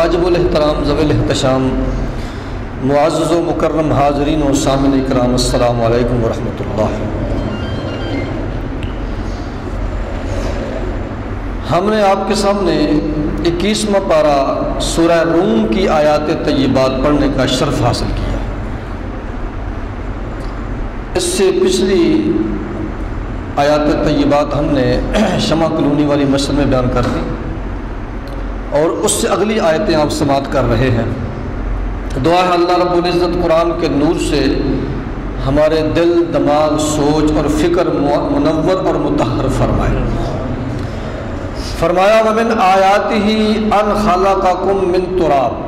واجب الاحترام ذوی الاحتشام معزز و مکرم حاضرین و سامعین کرام، السلام علیکم ورحمۃ اللہ۔ ہم نے آپ کے سامنے 21واں پارہ سورہ روم کی آیات طیبات پڑھنے کا شرف حاصل کیا۔ اس سے پچھلی آیات طیبات ہم نے شمع کلونی والی مسجد میں بیان کر دی، اور اس سے اگلی آیتیں آپ سماعت کر رہے ہیں۔ دعا ہے اللہ رب العزت قرآن کے نور سے ہمارے دل، دماغ، سوچ اور فکر منور اور مطہر فرمائے۔ فرمایا وَمِنْ آیَاتِهِ أَنْ خَلَقَكُم مِّن تُرَابٍ،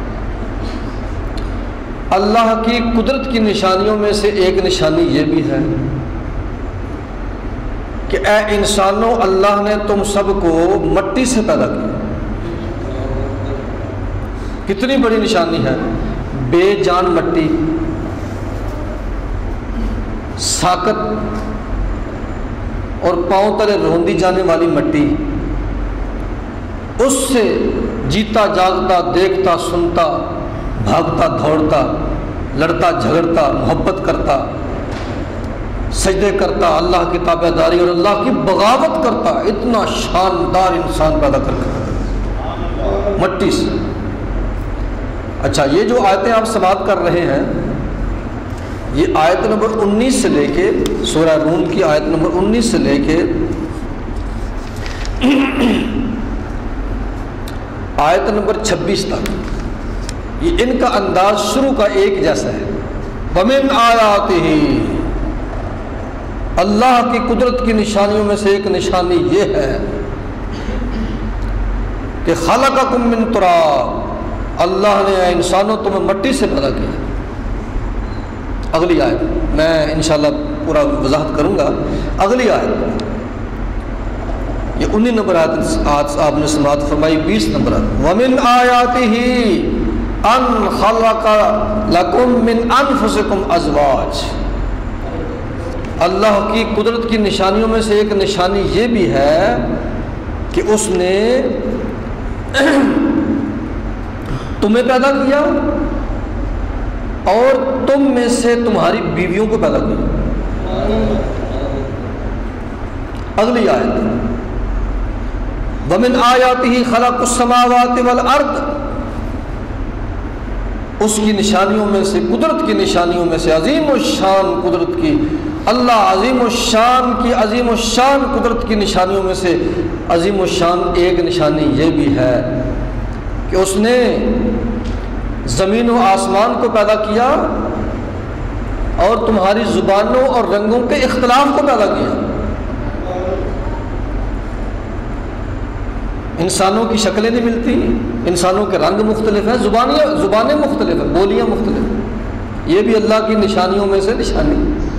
اللہ کی قدرت کی نشانیوں میں سے ایک نشانی یہ بھی ہے کہ اے انسانوں، اللہ نے تم سب کو مٹی سے پیدا کیا۔ کتنی بڑی نشانی ہے، بے جان مٹی، ساکت اور پاؤں تلے روندی جانے والی مٹی، اس سے جیتا جاگتا، دیکھتا سنتا، بھاگتا دوڑتا، لڑتا جھگڑتا، محبت کرتا، سجدے کرتا، اللہ کی تابع داری اور اللہ کی بغاوت کرتا، اتنا شاندار انسان پیدا کر کے مٹی سے۔ اچھا، یہ جو آیتیں آپ سماعت کر رہے ہیں، یہ آیت نمبر 19 سے لے کے سورہ روم کی آیت نمبر 19 سے لے کے آیت نمبر 26 تک، یہ ان کا انداز شروع کا ایک جیسا ہے۔ وَمِنْ آیَاتِهِ، اللہ کی قدرت کی نشانیوں میں سے ایک نشانی یہ ہے کہ خَلَقَكُم مِّن تُرَابٍ، اللہ نے اے انسانوں تمہیں مٹی سے پیدا کیا۔ اگلی آیت میں انشاءاللہ پورا وضاحت کروں گا۔ اگلی آیت یہ 19 نمبر آیت آپ نے سماعت فرمائی، 20 نمبر آیت وَمِنْ آیَاتِهِ أَنْ خَلَقَ لَكُم مِّنْ أَنفُسِكُمْ أَزْوَاجٍ، اللہ کی قدرت کی نشانیوں میں سے ایک نشانی یہ بھی ہے کہ اس نے تمہیں پیدا کیا اور تم میں سے تمہاری بیویوں کو پیدا کیا۔ اگلی آیت وَمِنْ آیَاتِهِ خَلَقُ السَّمَاوَاتِ وَالْأَرْضِ، اس کی نشانیوں میں سے، قدرت کی نشانیوں میں سے، عظیم الشان قدرت کی، اللہ عظیم الشان کی عظیم الشان قدرت کی نشانیوں میں سے عظیم الشان ایک نشانی یہ بھی ہے کہ اس نے زمین و آسمان کو پیدا کیا اور تمہاری زبانوں اور رنگوں کے اختلاف کو پیدا کیا۔ انسانوں کی شکلیں نہیں ملتی، انسانوں کے رنگ مختلف ہیں، زبانیں مختلف ہیں، بولیاں مختلف ہیں، یہ بھی اللہ کی نشانیوں میں سے نشانی۔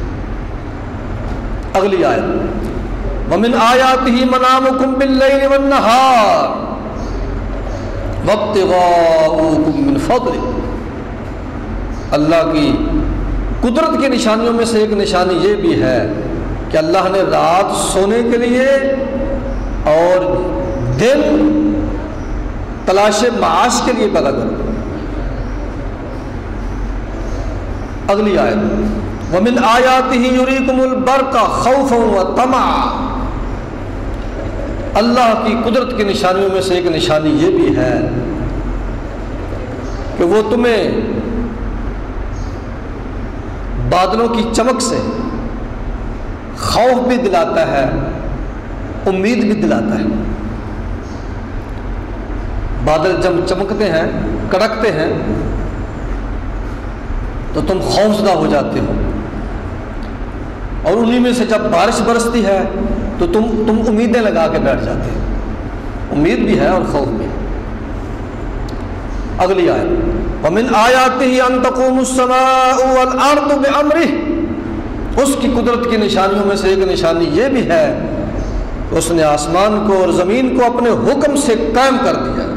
اگلی آیت وَمِنْ آیَاتِهِ مَنَامُكُمْ بِاللَّيْلِ وَالنَّهَارِ وَابْتِغَاؤُكُمْ مِنْ فَضْلِهِ، اللہ کی قدرت کی نشانیوں میں سے ایک نشانی یہ بھی ہے کہ اللہ نے رات سونے کے لیے اور دن تلاش معاش کے لیے پیدا کر۔ اگلی آیت وَمِنْ آیَاتِهِ يُرِيكُمُ الْبَرْقَ خَوْفًا وَطَمَعًا، اللہ کی قدرت کی نشانیوں میں سے ایک نشانی یہ بھی ہے کہ وہ تمہیں بادلوں کی چمک سے خوف بھی دلاتا ہے، امید بھی دلاتا ہے۔ بادل جب چمکتے ہیں، کڑکتے ہیں تو تم خوفزدہ ہو جاتے ہو، اور انہی میں سے جب بارش برستی ہے تو تم امیدیں لگا کے بیٹھ جاتے ہو، امید بھی ہے اور خوف بھی۔ اگلی آیت وَمِنْ آیَاتِهِ أَن تَقُومُ السَّمَاءُ وَالْأَرْضُ بِأَمْرِهِ، اس کی قدرت کی نشانیوں میں سے ایک نشانی یہ بھی ہے کہ اس نے آسمان کو اور زمین کو اپنے حکم سے قائم کر دیا۔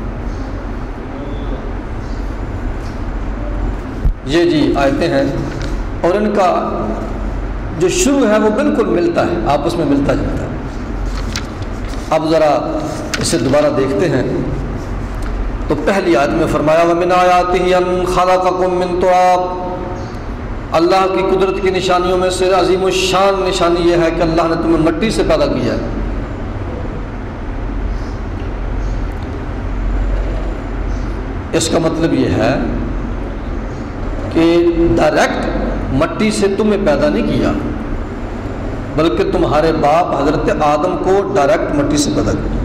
یہ جی آیتیں ہیں، اور ان کا جو شروع ہے وہ بالکل ملتا ہے، آپس میں ملتا جلتا ہے۔ اب ذرا اسے دوبارہ دیکھتے ہیں۔ تو پہلی آیت میں فرمایا وَمِنْ آیَاتِهِ أَنْ خَلَقَكُم مِّن تُرَابٍ، اللہ کی قدرت کی نشانیوں میں سے عظیم الشان نشانی یہ ہے کہ اللہ نے تمہیں مٹی سے پیدا کیا ہے۔ اس کا مطلب یہ ہے کہ ڈائریکٹ مٹی سے تمہیں پیدا نہیں کیا، بلکہ تمہارے باپ حضرت آدم کو ڈائریکٹ مٹی سے پیدا کیا۔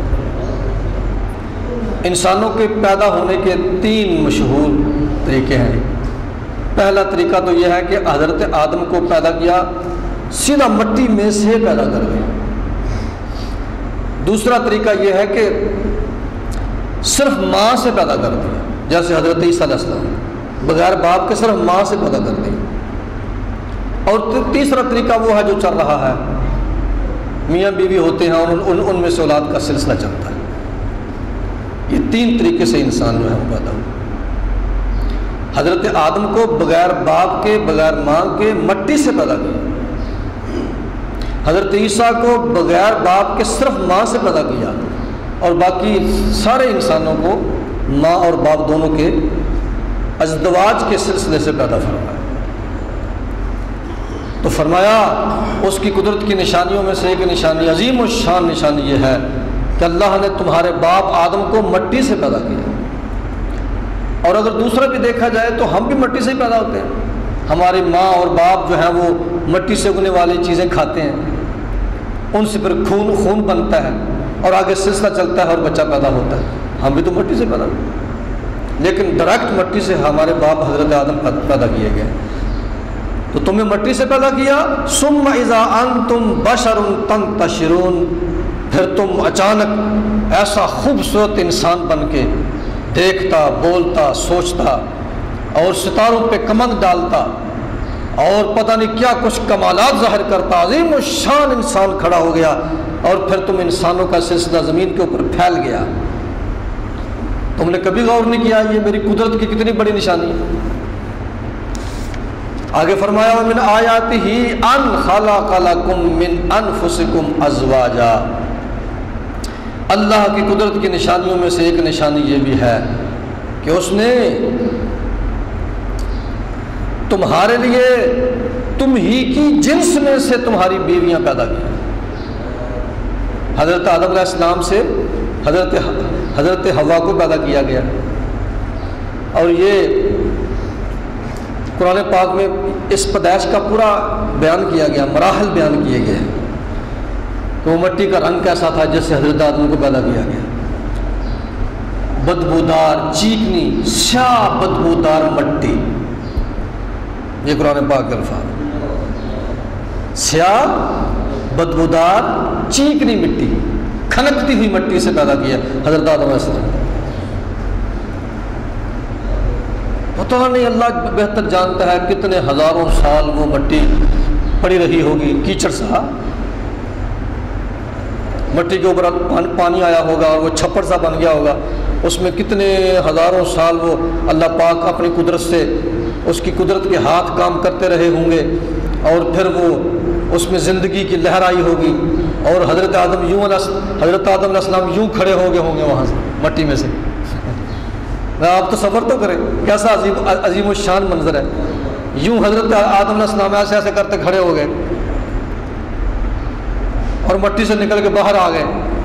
انسانوں کے پیدا ہونے کے 3 مشہور طریقے ہیں۔ پہلا طریقہ تو یہ ہے کہ حضرت آدم کو پیدا کیا سیدھا مٹی میں سے پیدا کر گئے۔ دوسرا طریقہ یہ ہے کہ صرف ماں سے پیدا کر دیا، جیسے حضرت عیسیٰ علیہ السلام بغیر باپ کے صرف ماں سے پیدا کر دی۔ اور تیسرا طریقہ وہ ہے جو چل رہا ہے، میاں بیوی ہوتے ہیں اور ان میں سے اولاد کا سلسلہ چلتا ہے۔ یہ 3 طریقے سے انسان جو ہے وہ پیدا ہوا۔ حضرت آدم کو بغیر باپ کے بغیر ماں کے مٹی سے پیدا کیا، حضرت عیسیٰ کو بغیر باپ کے صرف ماں سے پیدا کیا، اور باقی سارے انسانوں کو ماں اور باپ دونوں کے ازدواج کے سلسلے سے پیدا فرمایا۔ تو فرمایا اس کی قدرت کی نشانیوں میں سے ایک نشانی، عظیم الشان نشانی یہ ہے کہ اللہ نے تمہارے باپ آدم کو مٹی سے پیدا کیا۔ اور اگر دوسرا بھی دیکھا جائے تو ہم بھی مٹی سے ہی پیدا ہوتے ہیں۔ ہماری ماں اور باپ جو ہیں وہ مٹی سے اگنے والی چیزیں کھاتے ہیں، ان سے پھر خون بنتا ہے اور آگے سلسلہ چلتا ہے اور بچہ پیدا ہوتا ہے۔ ہم بھی تو مٹی سے پیدا ہوتے ہیں، لیکن ڈائریکٹ مٹی سے ہمارے باپ حضرت آدم پیدا کیے گئے۔ تو تمہیں مٹی سے پیدا کیا، ثم اذا انتم بشر تنتشرون، پھر تم اچانک ایسا خوبصورت انسان بن کے دیکھتا، بولتا، سوچتا اور ستاروں پہ کمند ڈالتا اور پتہ نہیں کیا کچھ کمالات ظاہر کرتا، عظیم الشان انسان کھڑا ہو گیا، اور پھر تم انسانوں کا سلسلہ زمین کے اوپر پھیل گیا۔ تم نے کبھی غور نہیں کیا یہ میری قدرت کی کتنی بڑی نشانی ہے؟ آگے فرمایا وَمِنْ آیَاتِهِ أَنْ خَلَقَ لَكُم مِّنْ أَنفُسِكُمْ أَزْوَاجًا، اللہ کی قدرت کی نشانیوں میں سے ایک نشانی یہ بھی ہے کہ اس نے تمہارے لیے تم ہی کی جنس میں سے تمہاری بیویاں پیدا کی۔ حضرت آدم علیہ السلام سے حضرت حوا کو پیدا کیا گیا، اور یہ قرآن پاک میں اس پیدائش کا پورا بیان کیا گیا، مراحل بیان کیے گئے ہیں کہ وہ مٹی کا رنگ کیسا تھا جس سے حضرت آدم کو پیدا کیا گیا، بدبودار، چیکنی، سیاہ بدبودار مٹی، یہ قرآن پاک کے الفاظ، سیاہ بدبودار چیکنی مٹی، کھنکتی ہوئی مٹی سے پیدا کیا حضرت آدم علیہ السلام۔ پتہ نہیں، اللہ بہتر جانتا ہے کتنے ہزاروں سال وہ مٹی پڑی رہی ہوگی، کیچڑ سا، مٹی کے اوپر پانی آیا ہوگا اور وہ چھپڑ سا بن گیا ہوگا، اس میں کتنے ہزاروں سال وہ اللہ پاک اپنی قدرت سے، اس کی قدرت کے ہاتھ کام کرتے رہے ہوں گے، اور پھر وہ اس میں زندگی کی لہر آئی ہوگی، اور حضرت آدم علیہ السلام یوں کھڑے ہو گئے ہوں گے وہاں سے مٹی میں سے۔ آپ تصور تو کریں کیسا عظیم الشان منظر ہے، یوں حضرت آدم علیہ السلام ایسے ایسے کرتے کھڑے ہو گئے اور مٹی سے نکل کے باہر آ گئے۔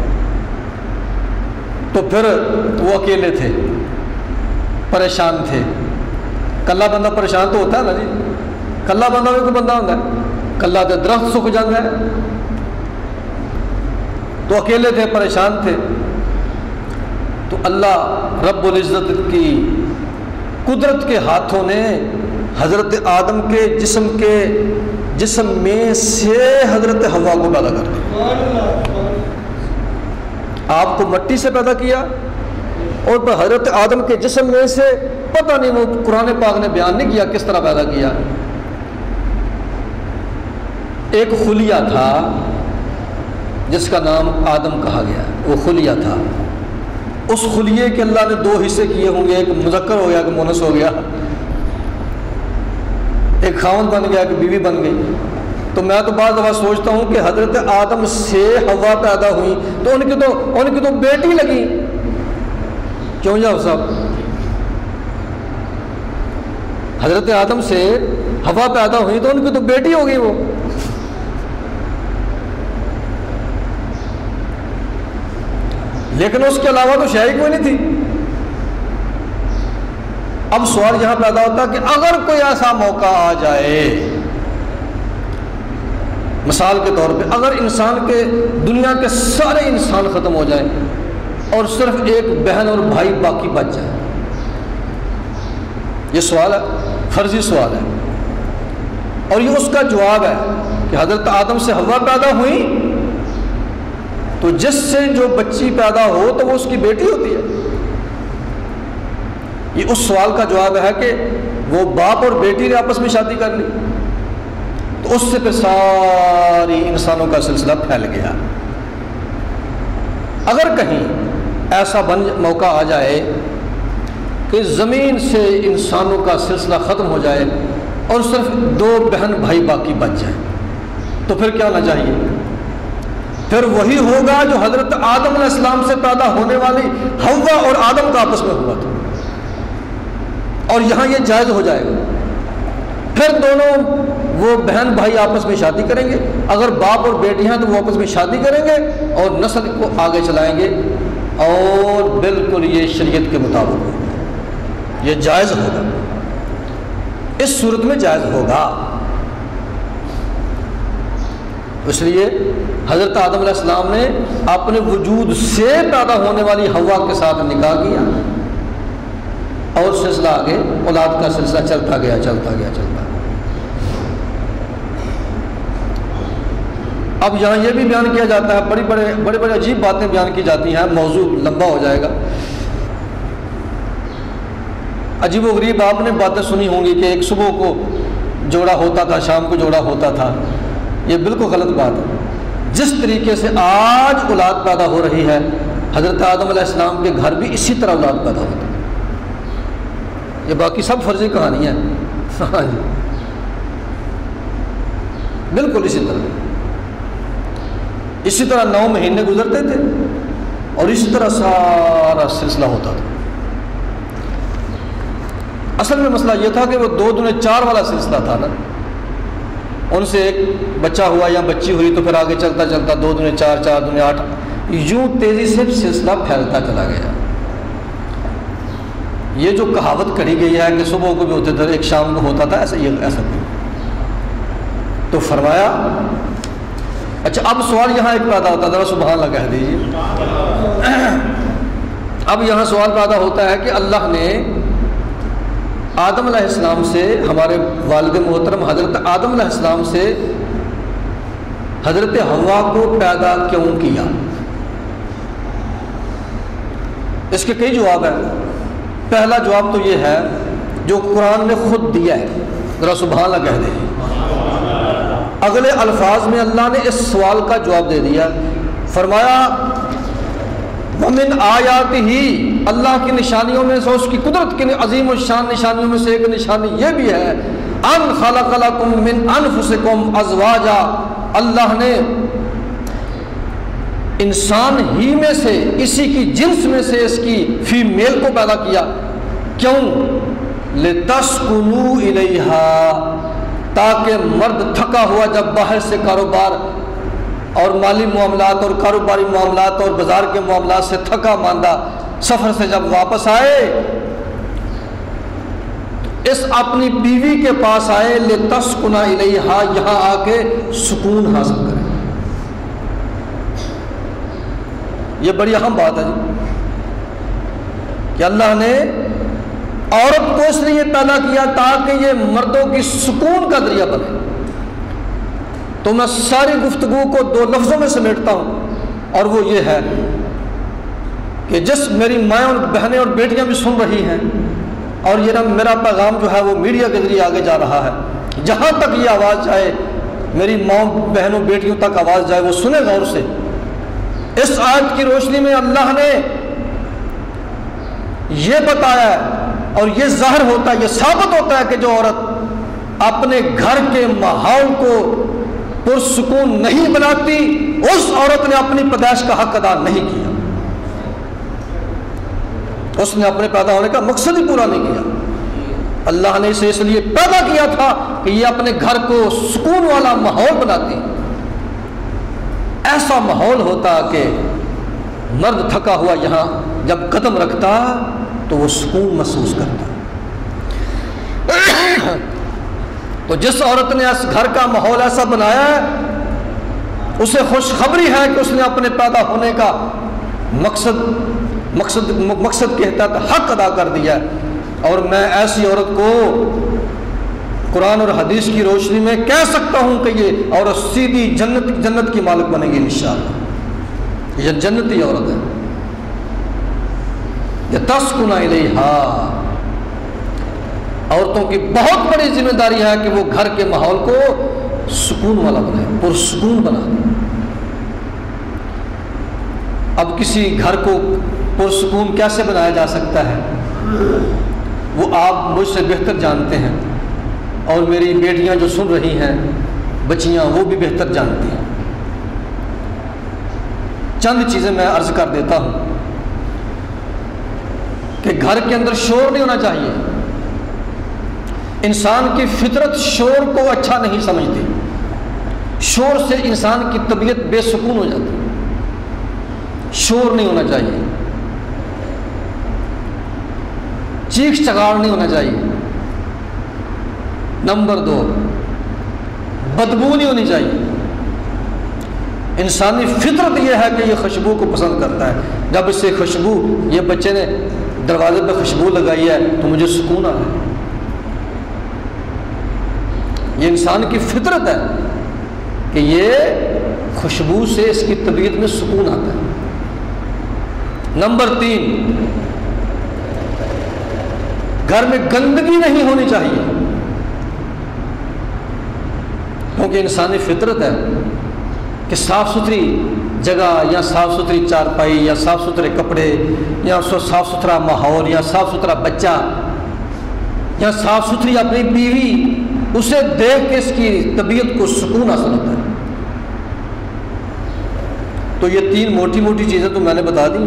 تو پھر وہ اکیلے تھے، پریشان تھے۔ کلا بندہ پریشان تو ہوتا ہے نا جی، کلا بندہ بھی کوئی بندہ ہوتا ہے، کلا تو درخت سوکھ جاتا ہے، تو اکیلے تھے، پریشان تھے۔ تو اللہ رب العزت کی قدرت کے ہاتھوں نے حضرت آدم کے جسم میں سے حضرت حوا کو پیدا کر دیا، آپ کو مٹی سے پیدا کیا، اور پھر حضرت آدم کے جسم میں سے پتہ نہیں، وہ قرآن پاک نے بیان نہیں کیا کس طرح پیدا کیا۔ ایک خلیہ تھا جس کا نام آدم کہا گیا، وہ خلیہ تھا۔ اس خلیے کے اللہ نے 2 حصے کیے ہوں گے، ایک مذکر ہو گیا، ایک مونس ہو گیا، ایک خاوند بن گیا، ایک بیوی بن گئی۔ تو میں تو بعض دفعہ سوچتا ہوں کہ حضرت آدم سے حوا پیدا ہوئی تو ان کی تو بیٹی لگی، کیوں جاؤ صاحب؟ حضرت آدم سے ہوا پیدا ہوئی تو ان کی تو بیٹی ہو گئی وہ. لیکن اس کے علاوہ تو شے کوئی نہیں تھی. اب سوال یہاں پیدا ہوتا کہ اگر کوئی ایسا موقع آ جائے، مثال کے طور پہ اگر انسان کے دنیا کے سارے انسان ختم ہو جائیں اور صرف ایک بہن اور بھائی باقی بچ جائے، یہ سوال ہے، فرضی سوال ہے، اور یہ اس کا جواب ہے کہ حضرت آدم سے حوا پیدا ہوئی تو جس سے جو بچی پیدا ہو تو وہ اس کی بیٹی ہوتی ہے. یہ اس سوال کا جواب ہے کہ وہ باپ اور بیٹی نے آپس میں شادی کر لی تو اس سے پھر ساری انسانوں کا سلسلہ پھیل گیا. اگر کہیں ایسا موقع آ جائے کہ زمین سے انسانوں کا سلسلہ ختم ہو جائے اور صرف 2 بہن بھائی باقی بچ جائیں تو پھر کیا ہونا چاہیے؟ پھر وہی ہوگا جو حضرت آدم علیہ السلام سے پیدا ہونے والی حوا اور آدم کا آپس میں ہوا تھا، اور یہاں یہ جائز ہو جائے گا. پھر دونوں وہ بہن بھائی آپس میں شادی کریں گے، اگر باپ اور بیٹی ہیں تو وہ آپس میں شادی کریں گے اور نسل کو آگے چلائیں گے، اور بالکل یہ شریعت کے مطابق ہوگا، یہ جائز ہوگا، اس صورت میں جائز ہوگا. اس لیے حضرت آدم علیہ السلام نے اپنے وجود سے پیدا ہونے والی حوا کے ساتھ نکاح کیا اور سلسلہ آگے اولاد کا سلسلہ چلتا گیا. اب یہاں یہ بھی بیان کیا جاتا ہے، بڑے عجیب باتیں بیان کی جاتی ہیں، موضوع لمبا ہو جائے گا. عجیب و غریب آپ نے باتیں سنی ہوں گی کہ ایک صبح کو جوڑا ہوتا تھا، شام کو جوڑا ہوتا تھا. یہ بالکل غلط بات ہے. جس طریقے سے آج اولاد پیدا ہو رہی ہے، حضرت آدم علیہ السلام کے گھر بھی اسی طرح اولاد پیدا ہوتا ہے. یہ باقی سب فرضی کہانی ہے. ہاں جی، بالکل اسی طرح 9 مہینے گزرتے تھے اور اسی طرح سارا سلسلہ ہوتا تھا. اصل میں مسئلہ یہ تھا کہ وہ 2 دنے 4 والا سلسلہ تھا نا. ان سے ایک بچہ ہوا یا بچی ہوئی تو پھر آگے چلتا 2 دنے 4، 4 دنے 8، یوں تیزی سے سلسلہ پھیلتا چلا گیا. یہ جو کہاوت کڑی گئی ہے کہ صبح کو بھی ہوتے تھے ایک شام کو ہوتا تھا، ایسا نہیں. تو فرمایا، اچھا اب سوال یہاں ایک پیدا ہوتا ہے، ذرا سبحان اللہ کہہ دیجیے. اب یہاں سوال پیدا ہوتا ہے کہ اللہ نے آدم علیہ السلام سے، ہمارے والد محترم حضرت آدم علیہ السلام سے حضرت حوا کو پیدا کیوں کیا؟ اس کے کئی جواب ہیں. پہلا جواب تو یہ ہے جو قرآن نے خود دیا ہے، ذرا سبحان اللہ کہہ دیجیے. اگلے الفاظ میں اللہ نے اس سوال کا جواب دے دیا. فرمایا وَمِنْ آیَاتِهِ، اللہ کی نشانیوں میں سے، اس کی قدرت کی عظیم الشان نشانیوں میں سے ایک نشانی یہ بھی ہے، أَنْ خَلَقَ لَكُم مِّنْ أَنفُسِكُمْ أَزْوَاجًا، اللہ نے انسان ہی میں سے، اسی کی جنس میں سے اس کی فیمیل کو پیدا کیا. کیوں؟ لِتَسْكُنُوا إِلَيْهَا، تاکہ مرد تھکا ہوا جب باہر سے کاروبار اور مالی معاملات اور کاروباری معاملات اور بازار کے معاملات سے تھکا ماندہ سفر سے جب واپس آئے، اس اپنی بیوی کے پاس آئے، لِتَسْكُنَ إِلَيْهَا، یہاں آ کے سکون حاصل کرے. یہ بڑی اہم بات ہے جی، کہ اللہ نے عورت کو اس لیے پیدا کیا تاکہ یہ مردوں کی سکون کا ذریعہ بنے. تو میں ساری گفتگو کو 2 لفظوں میں سمیٹتا ہوں، اور وہ یہ ہے کہ جس میری مائیں اور بہنیں اور بیٹیاں بھی سن رہی ہیں، اور یہ میرا پیغام جو ہے وہ میڈیا کے ذریعے آگے جا رہا ہے، جہاں تک یہ آواز جائے، میری ماں بہنوں بیٹیوں تک آواز جائے، وہ سنے غور سے. اس آیت کی روشنی میں اللہ نے یہ بتایا ہے اور یہ ظاہر ہوتا ہے، یہ ثابت ہوتا ہے کہ جو عورت اپنے گھر کے ماحول کو پرسکون نہیں بناتی، اس عورت نے اپنی پیدائش کا حق ادا نہیں کیا. اس نے اپنے پیدا ہونے کا مقصد ہی پورا نہیں کیا. اللہ نے اسے اس لیے پیدا کیا تھا کہ یہ اپنے گھر کو سکون والا ماحول بناتی. ایسا ماحول ہوتا کہ مرد تھکا ہوا یہاں جب قدم رکھتا تو وہ سکون محسوس کرتا. تو جس عورت نے اس گھر کا ماحول ایسا بنایا ہے اسے خوشخبری ہے کہ اس نے اپنے پیدا ہونے کا مقصد کے تحت حق ادا کر دیا ہے. اور میں ایسی عورت کو قرآن اور حدیث کی روشنی میں کہہ سکتا ہوں کہ یہ عورت سیدھی جنت کی مالک بنے گی انشاءاللہ. یہ جنتی عورت ہے. یہ تسکن الیہا. عورتوں کی بہت بڑی ذمہ داری ہے کہ وہ گھر کے ماحول کو سکون والا بنائے, پرسکون بنا دے. اب کسی گھر کو پرسکون کیسے بنایا جا سکتا ہے وہ آپ مجھ سے بہتر جانتے ہیں, اور میری بیٹیاں جو سن رہی ہیں, بچیاں, وہ بھی بہتر جانتی ہیں. چند چیزیں میں عرض کر دیتا ہوں کہ گھر کے اندر شور نہیں ہونا چاہیے. انسان کی فطرت شور کو اچھا نہیں سمجھتی. شور سے انسان کی طبیعت بے سکون ہو جاتی. شور نہیں ہونا چاہیے, چیخ چگاڑ نہیں ہونا چاہیے. نمبر 2, بدبو نہیں ہونی چاہیے. انسانی فطرت یہ ہے کہ یہ خوشبو کو پسند کرتا ہے. جب اس سے خوشبو, یہ بچے نے دروازے پہ خوشبو لگائی ہے تو مجھے سکون آ رہا ہے. یہ انسان کی فطرت ہے کہ یہ خوشبو سے اس کی طبیعت میں سکون آتا ہے. نمبر 3, گھر میں گندگی نہیں ہونی چاہیے, کیونکہ انسانی فطرت ہے کہ صاف ستھری جگہ یا صاف ستھری چارپائی یا صاف ستھرے کپڑے یا صاف ستھرا ماحول یا صاف ستھرا بچہ یا صاف ستھری اپنی بیوی, اسے دیکھ کے اس کی طبیعت کو سکون حاصل ہوتا ہے. تو یہ 3 موٹی موٹی چیزیں تو میں نے بتا دی.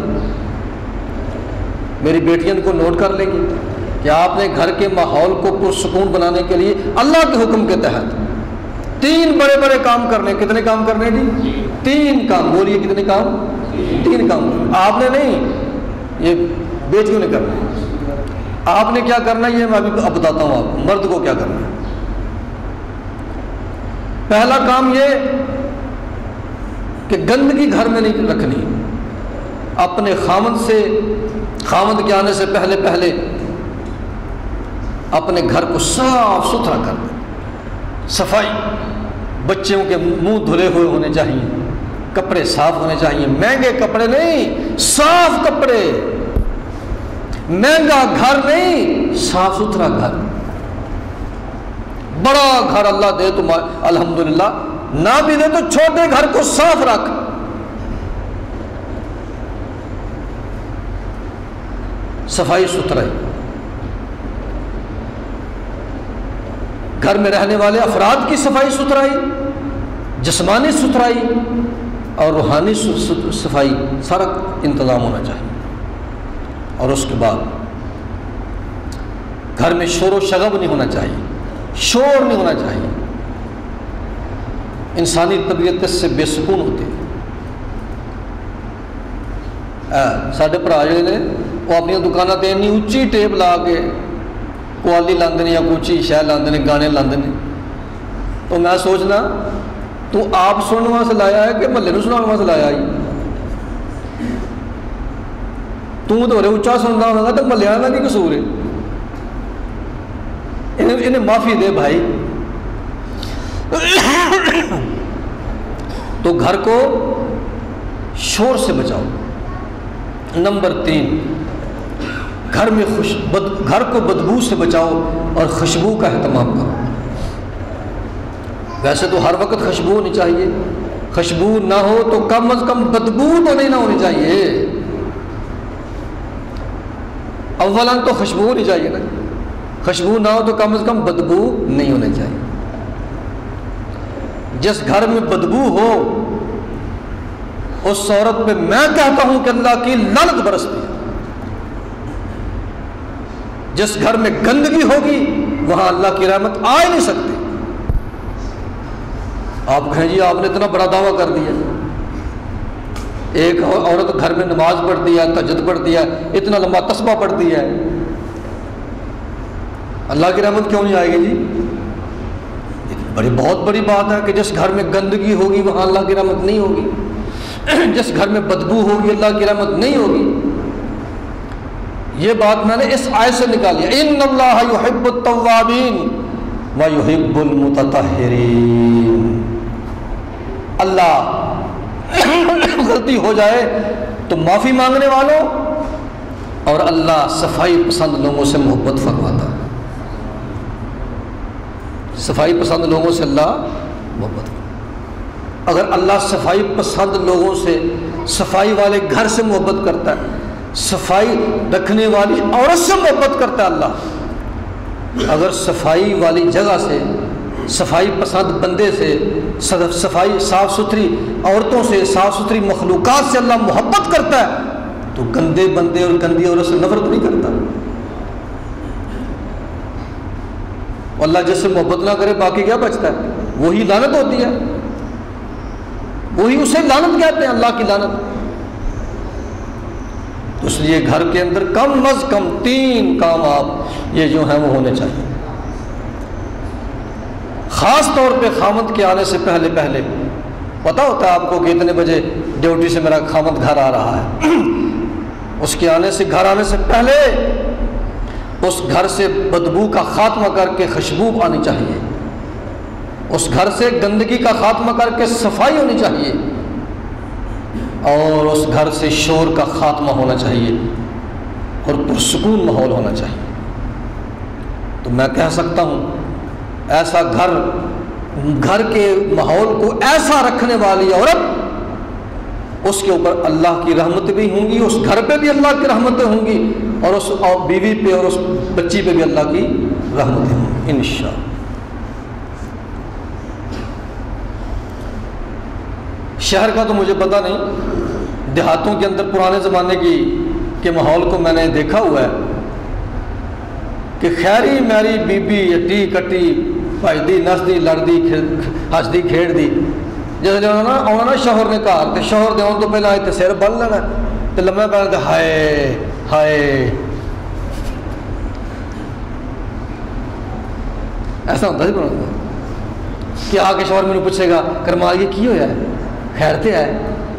میری بیٹیاں کو نوٹ کر لیں گی کہ آپ نے گھر کے ماحول کو پرسکون بنانے کے لیے اللہ کے حکم کے تحت 3 بڑے بڑے کام کرنے. کتنے کام کرنے جی؟ 3 کام. بولیے کتنے کام؟ 3 کام. آپ نے نہیں, یہ بیٹیوں نے کرنا ہے. آپ نے کیا کرنا ہے یہ میں ابھی اب بتاتا ہوں آپ مرد کو کیا کرنا ہے. پہلا کام یہ کہ گندگی گھر میں نہیں رکھنی. اپنے خاوند کے آنے سے پہلے اپنے گھر کو صاف ستھرا کر دیں. صفائی, بچوں کے منہ دھلے ہوئے ہونے چاہیے, کپڑے صاف ہونے چاہیے. مہنگے کپڑے نہیں, صاف کپڑے. مہنگا گھر نہیں, صاف ستھرا گھر. بڑا گھر اللہ دے تو الحمدللہ, نہ بھی دے تو چھوٹے گھر کو صاف رکھ. صفائی ستھرائی. گھر میں رہنے والے افراد کی صفائی ستھرائی, جسمانی ستھرائی اور روحانی صفائی, سارا انتظام ہونا چاہیے. اور اس کے بعد گھر میں شور و شغب نہیں ہونا چاہیے, شور نہیں ہونا چاہیے. انسانی طبیعت اس سے بے سکون ہوتی ہے. ساڈے بھرا جڑے نے وہ اپنی دکانوں تے اتنی اچھی ٹیپ لا کے قوالی لاندے نے یا کوئی شہ لاندے نے, گانے لاندے نے. تو میں سوچنا تو آپ سننے واسطے لایا ہے کہ محلے نوں سنانے واسطے لایا ہے. تو ہورے اچا سنتا ہوگا تو محلے والوں کا کی قصور ہے. انہیں معافی دے بھائی. تو گھر کو شور سے بچاؤ. نمبر 3, گھر کو بدبو سے بچاؤ اور خوشبو کا اہتمام کرو. ویسے تو ہر وقت خوشبو ہونی چاہیے, خوشبو نہ ہو تو کم از کم بدبو تو نہیں نہ ہونی چاہیے. اولاً تو خوشبو ہونی چاہیے نا, خوشبو نہ ہو تو کم از کم بدبو نہیں ہونی چاہیے. جس گھر میں بدبو ہو اس عورت پہ میں کہتا ہوں کہ اللہ کی لعنت برستی ہے. جس گھر میں گندگی ہوگی وہاں اللہ کی رحمت آ ہی نہیں سکتی۔ آپ کہیں جی آپ نے اتنا بڑا دعویٰ کر دیا، ایک عورت گھر میں نماز پڑھتی ہے، تہجد پڑھتی ہے، اتنا لمبا تسبیح پڑھتی ہے، اللہ کی رحمت کیوں نہیں آئے گی جی؟ بہت بڑی بات ہے کہ جس گھر میں گندگی ہوگی وہاں اللہ کی رحمت نہیں ہوگی، جس گھر میں بدبو ہوگی اللہ کی رحمت نہیں ہوگی۔ یہ بات میں نے اس آیت سے نکالی ہے، ان اللہ یحب التوابین ویحب المتطہرین۔ اللہ غلطی ہو جائے تو معافی مانگنے والوں، اور اللہ صفائی پسند لوگوں سے محبت فرماتا ہے۔ صفائی پسند لوگوں سے اللہ محبت فرماتا۔ اگر اللہ صفائی پسند لوگوں سے، صفائی والے گھر سے محبت کرتا ہے، صفائی رکھنے والی عورت سے محبت کرتا ہے اللہ، اگر صفائی والی جگہ سے، صفائی پسند بندے سے، صفائی صاف ستھری عورتوں سے، صاف ستھری مخلوقات سے اللہ محبت کرتا ہے تو گندے بندے اور گندی عورت سے نفرت نہیں کرتا۔ اللہ جس سے محبت نہ کرے باقی کیا بچتا ہے؟ وہی لعنت ہوتی ہے، وہی اسے لعنت کہتے ہیں، اللہ کی لعنت۔ تو اس لیے گھر کے اندر کم از کم 3 کام آپ یہ جو ہیں وہ ہونے چاہیے، خاص طور پہ خامد کے آنے سے پہلے پتہ ہوتا ہے آپ کو کہ اتنے بجے ڈیوٹی سے میرا خامد گھر آ رہا ہے، اس کے گھر آنے سے پہلے اس گھر سے بدبو کا خاتمہ کر کے خوشبو آنی چاہیے، اس گھر سے گندگی کا خاتمہ کر کے صفائی ہونی چاہیے، اور اس گھر سے شور کا خاتمہ ہونا چاہیے اور پرسکون ماحول ہونا چاہیے۔ تو میں کہہ سکتا ہوں ایسا گھر کے ماحول کو ایسا رکھنے والی عورت، اس کے اوپر اللہ کی رحمت بھی ہوں گی، اس گھر پہ بھی اللہ کی رحمتیں ہوں گی، اور اس بیوی پہ اور اس بچی پہ بھی اللہ کی رحمتیں ہوں گی انشاءاللہ۔ شہر کا تو مجھے پتہ نہیں، دیہاتوں کے اندر پرانے زمانے کے ماحول کو میں نے دیکھا ہوا ہے کہ خیری میری بی بی اٹی کٹی بھجدی نسدی لڑدی ہسدی کھیڑ دی، جیسے آنا شوہر نے کہا تو شوہر دے آن تو پہلے آئے سر بن لینا تو لمے پہ تو ہائے ہائے، ایسا ہوتا سی پرانا کہ آ کے شوہر مجھے پوچھے گا کرمال یہ کی ہوا ہے، خیر تے ہے؟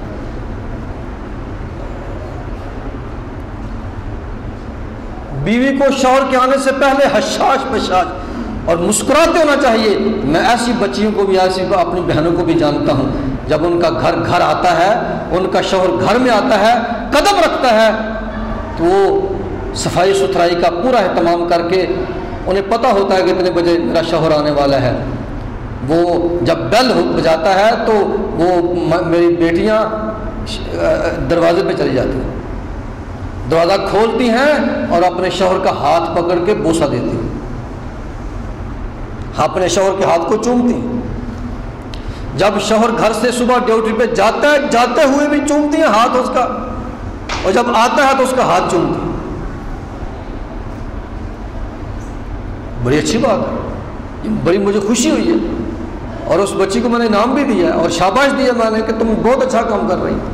بیوی کو شوہر کے آنے سے پہلے حشاش بشاش اور مسکراتے ہونا چاہیے۔ میں ایسی بچیوں کو بھی، ایسی اپنی بہنوں کو بھی جانتا ہوں، جب ان کا گھر آتا ہے، ان کا شوہر گھر میں آتا ہے، قدم رکھتا ہے تو وہ صفائی ستھرائی کا پورا اہتمام کر کے، انہیں پتہ ہوتا ہے کہ اتنے بجے میرا شوہر آنے والا ہے، وہ جب بیل بجاتا ہے تو وہ میری بیٹیاں دروازے پہ چلی جاتی ہیں، دروازہ کھولتی ہیں اور اپنے شوہر کا ہاتھ پکڑ کے بوسہ دیتی ہیں، اپنے شوہر کے ہاتھ کو چومتی ہیں۔ جب شوہر گھر سے صبح ڈیوٹی پہ جاتا ہے، جاتے ہوئے بھی چومتی ہیں ہاتھ اس کا، اور جب آتا ہے تو اس کا ہاتھ چومتی ہیں۔ بڑی اچھی بات ہے، بڑی مجھے خوشی ہوئی ہے، اور اس بچی کو میں نے انعام بھی دیا اور شاباش دیا میں نے کہ تم بہت اچھا کام کر رہی ہو۔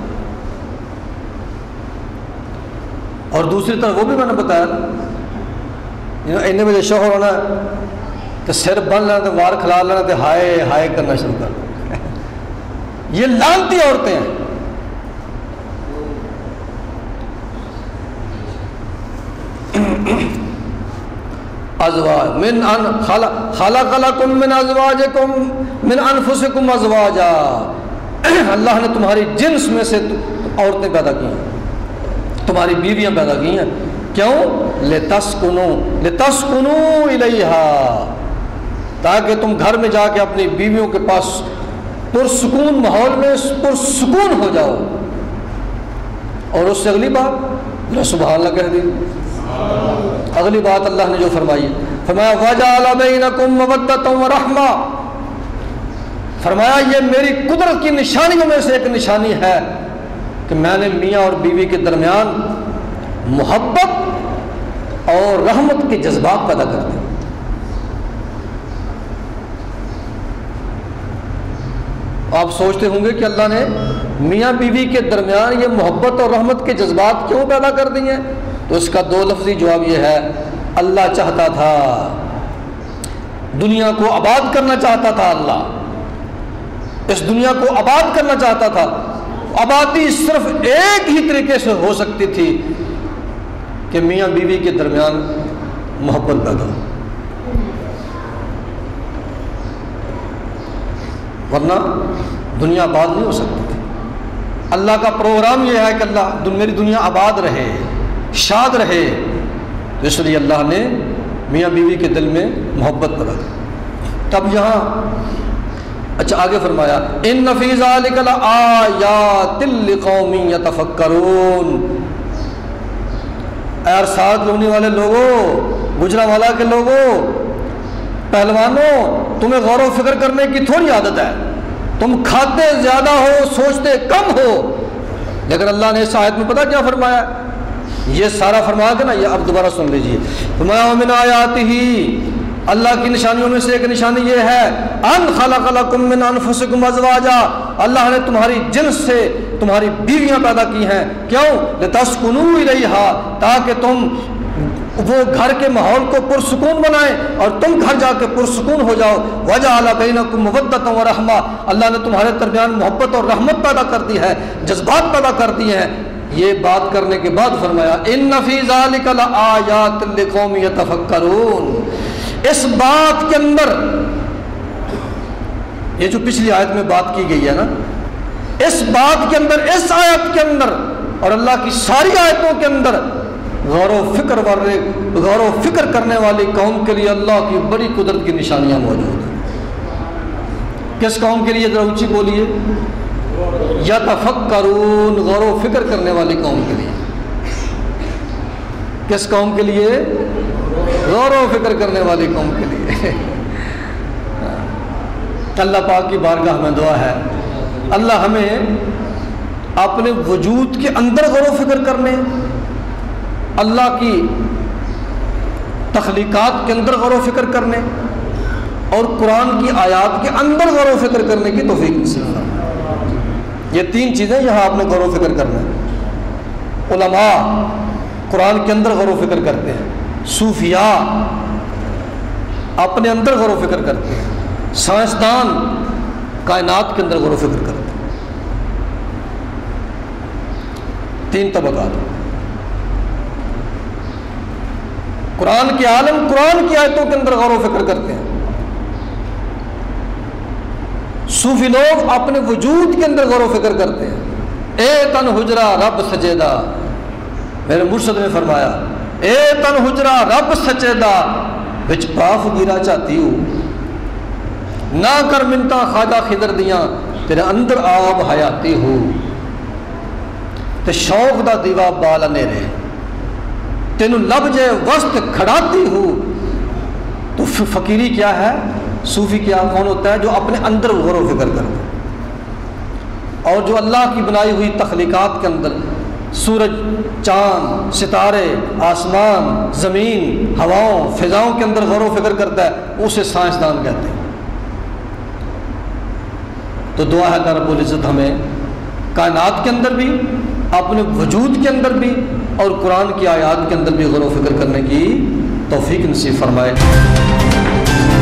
اور دوسری طرف وہ بھی میں نے بتایا اتنے بجے شوہر ہونا تو سر بن لینا تو وار کھلا لینا تو ہائے ہائے کرنا شروع کر دو۔ یہ لعنتی عورتیں ہیں۔ ازواج من خلق لکم من ازواجکم من انفسکم ازواجا، اللہ نے تمہاری جنس میں سے عورتیں پیدا کی ہیں، تمہاری بیویاں پیدا کی ہیں، کیوں؟ لتسکنوا الیہا، تاکہ تم گھر میں جا کے اپنی بیویوں کے پاس پرسکون ماحول میں پرسکون ہو جاؤ۔ اور اس سے اگلی بات سبحان اللہ کہہ دی، اگلی بات اللہ نے جو فرمائی، فرمایا وَجَعَلَ بَيْنَكُمْ مَوَدَّةً وَرَحْمَةً، فرمایا یہ میری قدرت کی نشانیوں میں سے ایک نشانی ہے کہ میں نے میاں اور بیوی کے درمیان محبت اور رحمت کے جذبات پیدا کرتے ہیں۔ آپ سوچتے ہوں گے کہ اللہ نے میاں بیوی کے درمیان یہ محبت اور رحمت کے جذبات کیوں پیدا کر دی ہیں؟ تو اس کا دو لفظی جواب یہ ہے، اللہ چاہتا تھا، دنیا کو آباد کرنا چاہتا تھا، اللہ اس دنیا کو آباد کرنا چاہتا تھا۔ آبادی صرف ایک ہی طریقے سے ہو سکتی تھی کہ میاں بیوی کے درمیان محبت پیدا ہو، ورنہ دنیا آباد نہیں ہو سکتی تھی۔ اللہ کا پروگرام یہ ہے کہ اللہ میری دنیا آباد رہے، شاد رہے، تو اس لیے اللہ نے میاں بیوی کے دل میں محبت پیدا کی۔ تب یہاں اچھا آگے فرمایا ان فی ذلک لآیات لقوم یتفکرون۔ اے ارساد رونے والے لوگوں، گجرانوالہ کے لوگوں، پہلوانوں، تمہیں غور و فکر کرنے کی تھوڑی عادت ہے، تم کھاتے زیادہ ہو سوچتے کم ہو، لیکن اللہ نے اس آیت میں پتہ کیا فرمایا؟ یہ سارا فرما کے نا، یہ اب دوبارہ سن لیجیے، فرمایا من آیاتہ، اللہ کی نشانیوں میں سے ایک نشانی یہ ہے ان خلق لکم من انفسکم ازواجا، اللہ نے تمہاری جنس سے تمہاری بیویاں پیدا کی ہیں، کیوں؟ لتسکنوا الیہا، تاکہ تم وہ گھر کے ماحول کو پرسکون بنائیں اور تم گھر جا کے پرسکون ہو جاؤ۔ وجعل بینکم مودۃ ورحمہ، اللہ نے تمہارے درمیان محبت اور رحمت پیدا کر دی ہے، جذبات پیدا کر دیے ہیں۔ یہ بات کرنے کے بعد فرمایا ان فی ذلک لآیات لقوم یتفکرون۔ اس بات کے اندر، یہ جو پچھلی آیت میں بات کی گئی ہے نا، اس بات کے اندر، اس آیت کے اندر اور اللہ کی ساری آیتوں کے اندر غور و فکر کرنے والی قوم کے لیے اللہ کی بڑی قدرت کی نشانیاں موجود ہیں۔ کس قوم کے لیے؟ ذرا اونچی بولیے، یتفکرون، غور و فکر کرنے والی قوم کے لیے۔ کس قوم کے لیے؟ غور و فکر کرنے والی قوم کے لیے۔ اللہ پاک کی بارگاہ میں دعا ہے اللہ ہمیں اپنے وجود کے اندر غور و فکر کرنے، اللہ کی تخلیقات کے اندر غور و فکر کرنے اور قرآن کی آیات کے اندر غور و فکر کرنے کی توفیق نصیب فرمائے۔ یہ تین چیزیں یہاں آپ نے غور و فکر کرنا ہے۔ علماء قرآن کے اندر غور و فکر کرتے ہیں، صوفیاء اپنے اندر غور و فکر کرتے ہیں، سائنسدان کائنات کے اندر غور و فکر کرتے ہیں۔ تین طبقات، قرآن کے عالم قرآن کی آیتوں کے اندر غور و فکر کرتے ہیں، صوفی لوگ اپنے وجود کے اندر غور و فکر کرتے ہیں۔ اے تن حجرا رب سجدہ، میرے مرشد نے فرمایا اے تن حجرا رب سجدہ وچ پاف گیرا چاہتی ہوں، نہ کر منتا خواجہ خضر دیاں تیرے اندر آب حیاتی ہو، تے شوق دا دیوا بالا نیرے تینو لب جے وسط کھڑاتی ہو۔ تو فقیری کیا ہے؟ صوفی کیا کون ہوتا ہے؟ جو اپنے اندر غور و فکر کرتا ہے اور جو اللہ کی بنائی ہوئی تخلیقات کے اندر، سورج، چاند، ستارے، آسمان، زمین، ہواؤں، فضاؤں کے اندر غور و فکر کرتا ہے، اسے سائنسدان کہتے ہیں۔ تو دعا ہے کہ رب العزت ہمیں کائنات کے اندر بھی، اپنے وجود کے اندر بھی اور قرآن کی آیات کے اندر بھی غور و فکر کرنے کی توفیق نصیب فرمائے۔